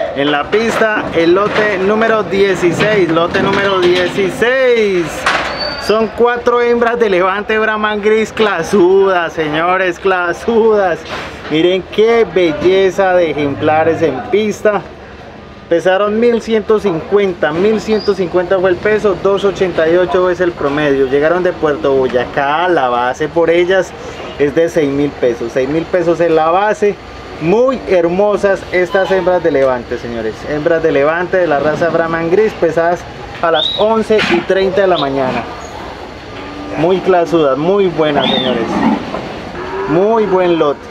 En la pista, el lote número 16. Lote número 16. Son 4 hembras de levante Brahman gris clasudas, señores, clasudas. Miren qué belleza de ejemplares en pista. Pesaron 1150 fue el peso, 288 es el promedio. Llegaron de Puerto Boyacá. La base por ellas es de 6.000 pesos. 6.000 pesos es la base. Muy hermosas estas hembras de levante, señores. Hembras de levante de la raza Brahman gris, pesadas a las 11:30 de la mañana. Muy clasudas, muy buenas, señores. Muy buen lote.